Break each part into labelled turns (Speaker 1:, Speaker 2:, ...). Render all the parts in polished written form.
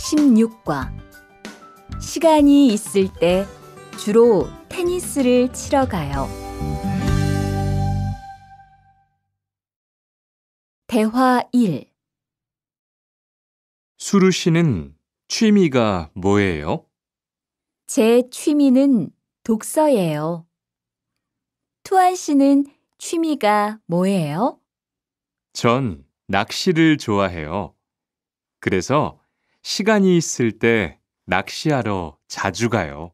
Speaker 1: 16과 시간이 있을 때 주로 테니스를 치러 가요. 대화 1.
Speaker 2: 수루 씨는 취미가 뭐예요?
Speaker 1: 제 취미는 독서예요. 투안 씨는 취미가 뭐예요?
Speaker 2: 전 낚시를 좋아해요. 그래서 시간이 있을 때 낚시하러 자주 가요.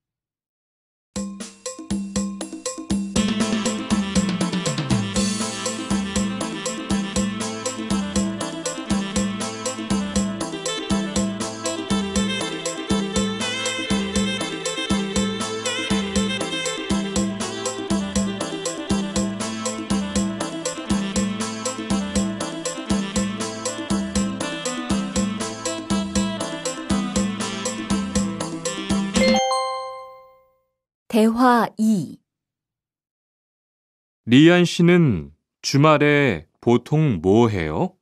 Speaker 1: 대화 2.
Speaker 2: 리안 씨는 주말에 보통 뭐 해요?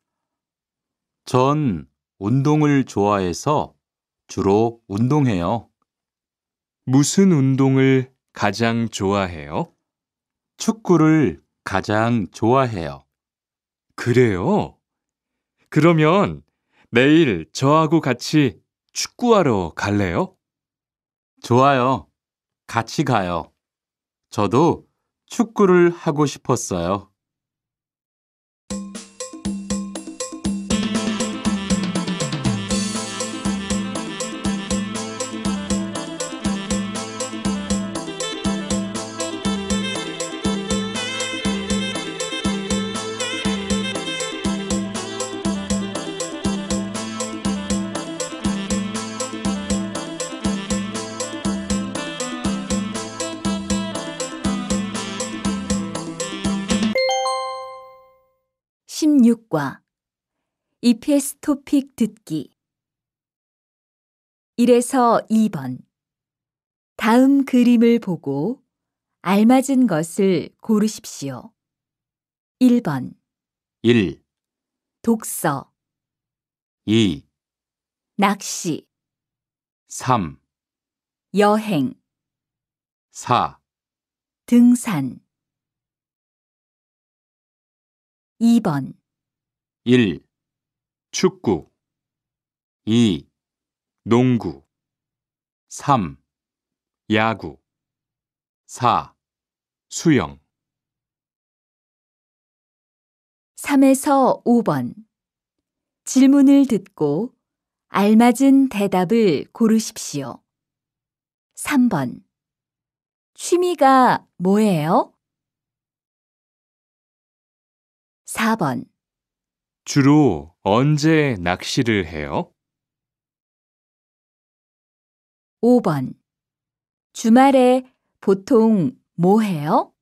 Speaker 3: 전 운동을 좋아해서 주로 운동해요.
Speaker 2: 무슨 운동을 가장 좋아해요?
Speaker 3: 축구를 가장 좋아해요.
Speaker 2: 그래요? 그러면 내일 저하고 같이 축구하러 갈래요?
Speaker 3: 좋아요. 같이 가요. 저도 축구를 하고 싶었어요.
Speaker 1: (16과) EPS 토픽 듣기 1에서 2번. 다음 그림을 보고 알맞은 것을 고르십시오. 1번
Speaker 3: 1,
Speaker 1: 독서,
Speaker 3: 2,
Speaker 1: 낚시,
Speaker 3: 3,
Speaker 1: 여행,
Speaker 3: 4,
Speaker 1: 등산. 2번
Speaker 3: 1,
Speaker 2: 축구,
Speaker 3: 2,
Speaker 2: 농구,
Speaker 3: 3,
Speaker 2: 야구,
Speaker 3: 4,
Speaker 2: 수영.
Speaker 1: 3에서 5번. 질문을 듣고 알맞은 대답을 고르십시오. 3번. 취미가 뭐예요? 4번.
Speaker 2: 주로 언제 낚시를 해요?
Speaker 1: 5번. 주말에 보통 뭐 해요?